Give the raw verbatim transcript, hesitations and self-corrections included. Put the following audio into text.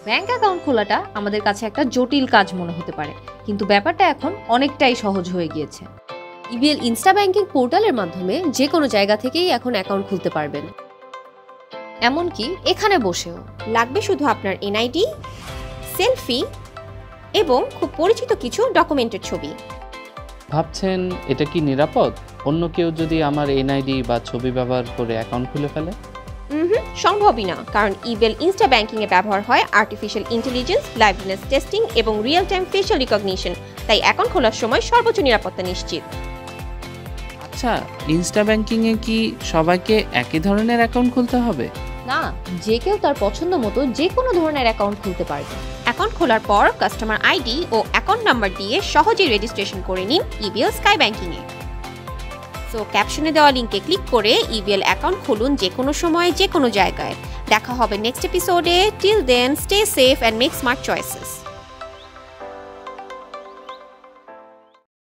Bank account খোলাটা আমাদের কাছে একটা জটিল কাজ মনে হতে পারে, কিন্তু ব্যাপারটা এখন অনেকটাই সহজ হয়ে গিয়েছে। ইবিএল ইনস্টা ব্যাংকিং পোর্টালের মাধ্যমে যে কোনো জায়গা থেকেই এখন অ্যাকাউন্ট খুলতে পারবেন, এমনকি এখানে বসেও। লাগবে শুধু আপনার এনআইডি, সেলফি এবং খুব পরিচিত কিছু ডকুমেন্টের ছবি। ভাবছেন এটা কি নিরাপদ? অন্য কেউ যদি আমার এনআইডি বা ছবি ব্যবহার করে অ্যাকাউন্ট খুলে ফেলে? হুম সম্ভবই না, কারণ ইবিএল ইনস্টা ব্যাংকিং এ ব্যবহার হয় আর্টিফিশিয়াল ইন্টেলিজেন্স, লাইভনেস টেস্টিং এবং রিয়েল টাইম ফেশিয়াল রিকগনিশন, তাই অ্যাকাউন্ট খোলার সময় সর্বোচ্চ নিরাপত্তা নিশ্চিত। আচ্ছা, ইনস্টা ব্যাংকিং এ কি সবাইকে একই ধরনের অ্যাকাউন্ট খুলতে হবে? না, যে কেউ তার পছন্দ মতো যে কোনো ধরনের অ্যাকাউন্ট খুলতে পারবে। অ্যাকাউন্ট খোলার পর কাস্টমার আইডি ও অ্যাকাউন্ট নাম্বার দিয়ে সহজেই রেজিস্ট্রেশন করে নিন ইবিএল স্কাই ব্যাংকিং এ। সো ক্যাপশনে দেওয়া লিংকে ক্লিক করে ইবিএল অ্যাকাউন্ট খুলুন যে কোনো সময় যে কোনো জায়গায়। দেখা হবে নেক্সট এপিসোডে। Till then, stay safe and make smart choices.